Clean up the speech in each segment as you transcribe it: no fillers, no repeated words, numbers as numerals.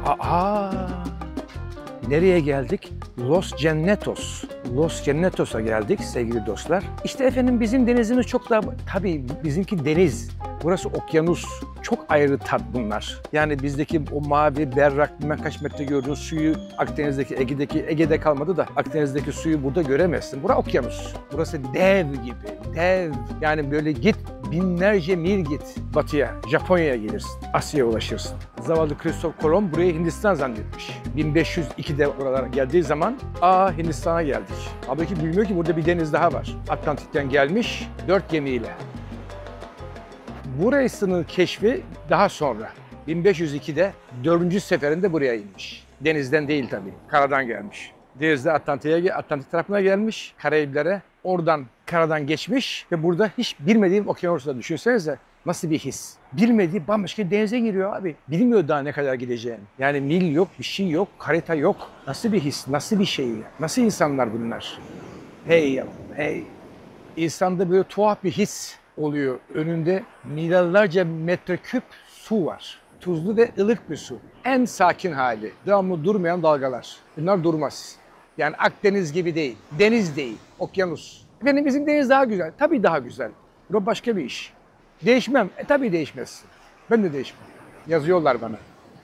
Aa, nereye geldik? Los Gennetos. Los Gennetos'a geldik sevgili dostlar. İşte efendim bizim denizimiz çok daha... Tabii bizimki deniz. Burası okyanus. Çok ayrı tat bunlar. Yani bizdeki o mavi, berrak, bilmem kaç metre gördüğün suyu Akdeniz'deki, Ege'de kalmadı da Akdeniz'deki suyu burada göremezsin. Burası okyanus. Burası dev gibi, dev. Yani böyle git, binlerce mil git batıya, Japonya'ya gelirsin, Asya'ya ulaşırsın. Zavallı Christoph Kolomb burayı Hindistan zannetmiş. 1502'de buralara geldiği zaman, Hindistan'a geldik. Halbuki bilmiyor ki burada bir deniz daha var. Atlantik'ten gelmiş 4 gemiyle. Burasının keşfi daha sonra. 1502'de 4. seferinde buraya inmiş. Denizden değil tabii, karadan gelmiş. Denizde Atlantik tarafına gelmiş, Karayiplere. Oradan karadan geçmiş ve burada hiç bilmediğim okyanusta düşünsenize nasıl bir his. Bilmediği bambaşka denize giriyor abi. Bilmiyor daha ne kadar gideceğini. Yani mil yok, bir şey yok, harita yok. Nasıl bir his, nasıl bir şey? Nasıl insanlar bunlar? Hey yavrum, hey. İnsanda böyle tuhaf bir his oluyor. Önünde milyarlarca metreküp su var. Tuzlu ve ılık bir su. En sakin hali. Devamlı durmayan dalgalar. Bunlar durmaz. Yani Akdeniz gibi değil. Deniz değil. Okyanus. Efendim bizim deniz daha güzel. Tabii daha güzel. Bu başka bir iş. Değişmem. Tabii değişmez. Ben de değişmem. Yazıyorlar bana.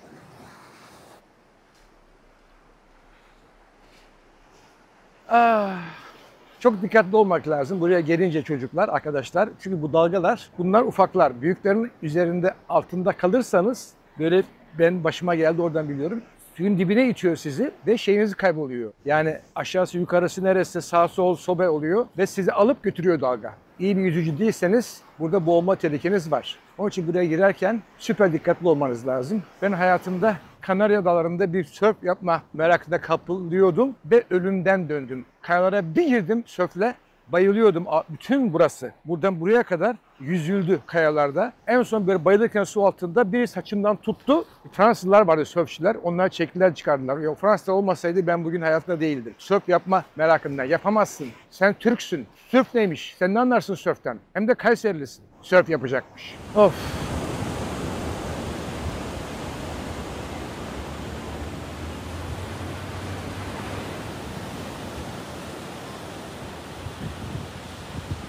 Çok dikkatli olmak lazım buraya gelince çocuklar, arkadaşlar. Çünkü bu dalgalar, bunlar ufaklar. Büyüklerin üzerinde, altında kalırsanız, böyle ben başıma geldi oradan biliyorum. Suyun dibine itiyor sizi ve şeyiniz kayboluyor. Yani aşağısı yukarısı neresi, sağ sol sobe oluyor ve sizi alıp götürüyor dalga. İyi bir yüzücü değilseniz burada boğulma tehlikeniz var. Onun için buraya girerken süper dikkatli olmanız lazım. Ben hayatımda Kanarya Adaları'nda bir sörf yapma merakına kapılıyordum ve ölümden döndüm. Kayalara bir girdim sörfle, bayılıyordum. Bütün burası, buradan buraya kadar yüzüldü kayalarda. En son böyle bayılırken su altında biri saçımdan tuttu. Fransızlar vardı, sörfçüler. Onlar çektiler, çıkardılar. Yok, Fransızlar olmasaydı ben bugün hayatta değildim. Sörf yapma merakından. Yapamazsın. Sen Türksün. Sörf neymiş? Sen ne anlarsın sörften? Hem de Kayserilisin. Sörf yapacakmış. Of.